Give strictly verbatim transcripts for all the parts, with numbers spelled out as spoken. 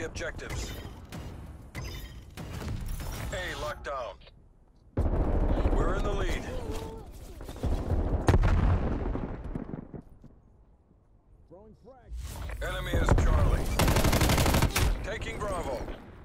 objectives. A locked down. We're in the lead. Enemy is Charlie. Taking Bravo.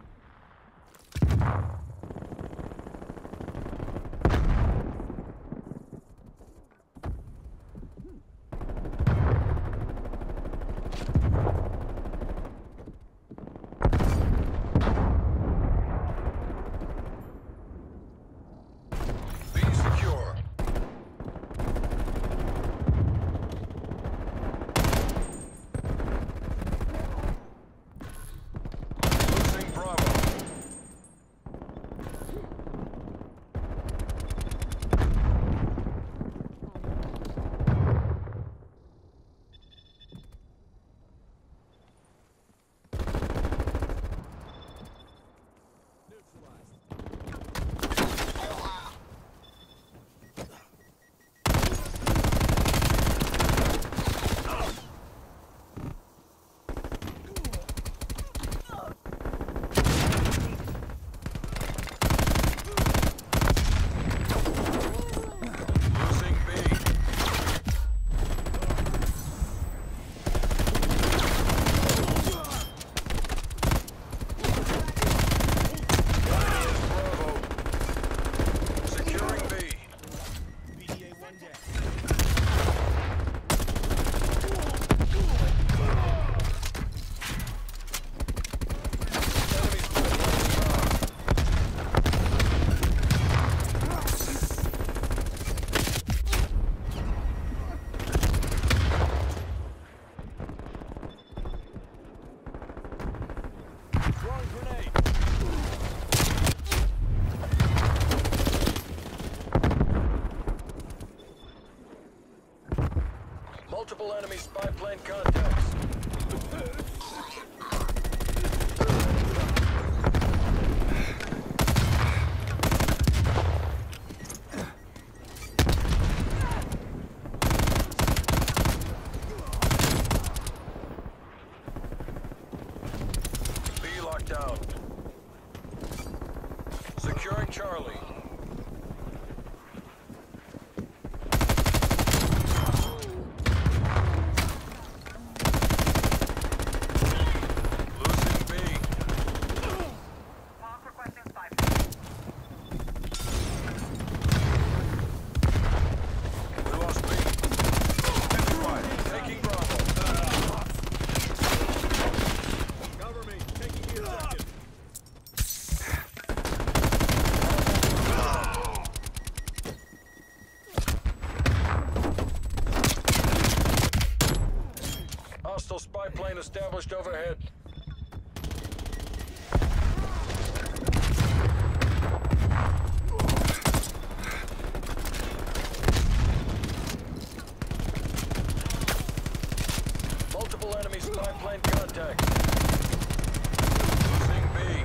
Be secure. Losing Bravo. Losing B. Bravo. Securing B. Enemy's throwing grenade. Multiple enemy spy plane contacts. B locked down. Securing Charlie. Losing B. Mark requesting spy. We lost B. Right. Taking Bravo. Cover me. Taking the objective. Hostile spy plane established overhead. Multiple enemy spy plane contact. Losing B.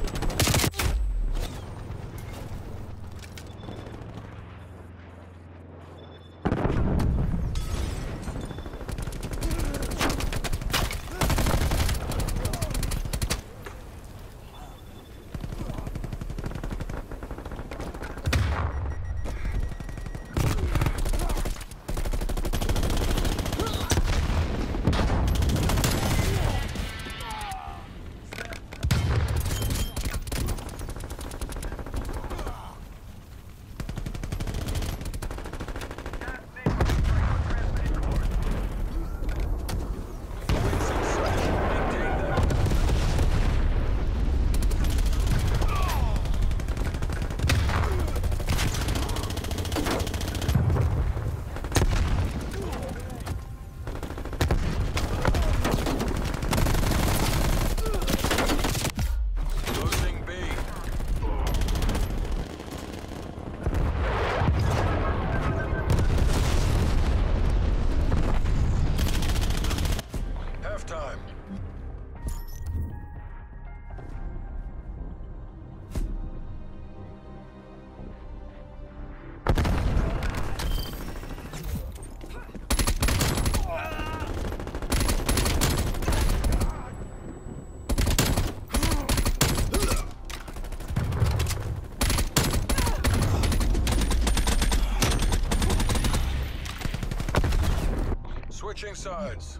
Wins in sight. Maintain them. Losing B. Halftime. sides.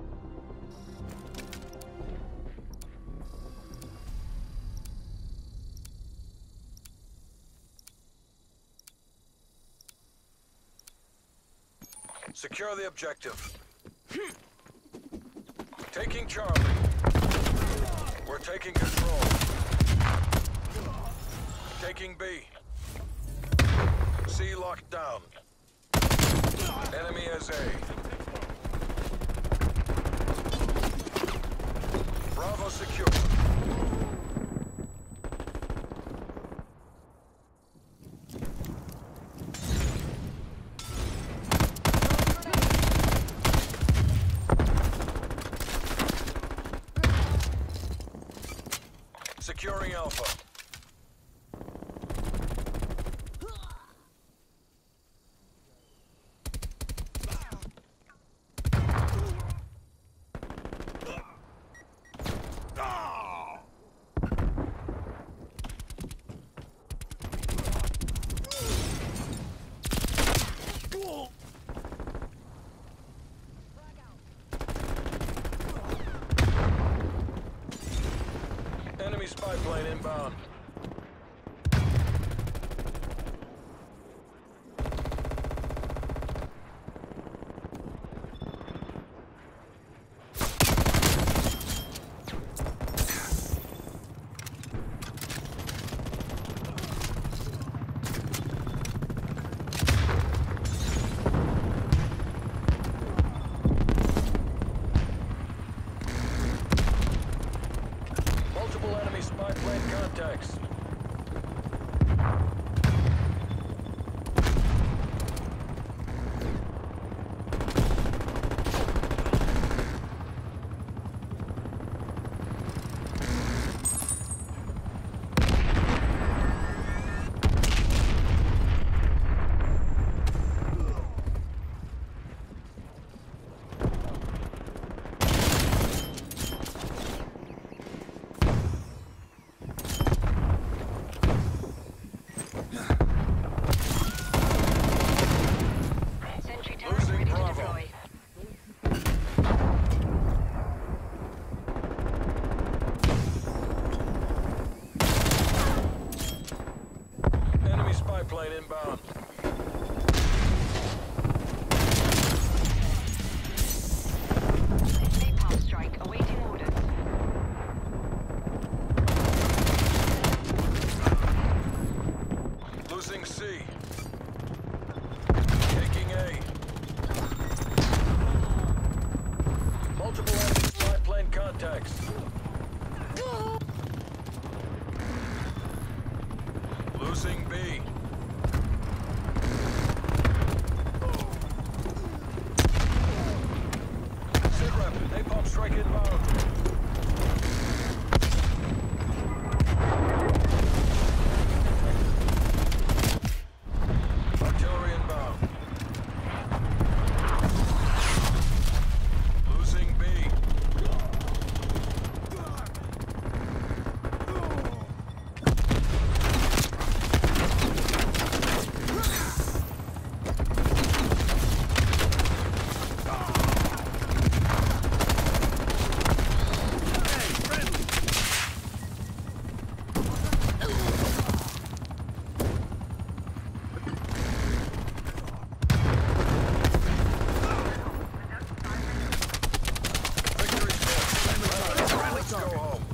Secure the objective. Taking Charlie. We're taking control. Taking B. C locked down. Enemy has A. Bravo secure. Securing Alpha. Enemy spy plane inbound. Multiple enemy spy plane contacts. Losing Bravo. Enemy spy plane inbound. Napalm strike awaiting orders. Losing C. Taking A. Multiple enemy spy plane contacts. Losing B. Sit rep, napalm strike inbound. Artillery inbound. Losing B. Victory's close. Let's go home.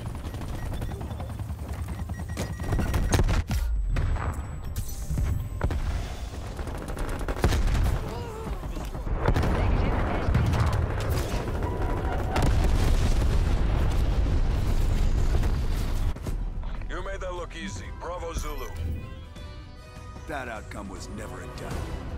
You made that look easy. Bravo Zulu. That outcome was never in doubt.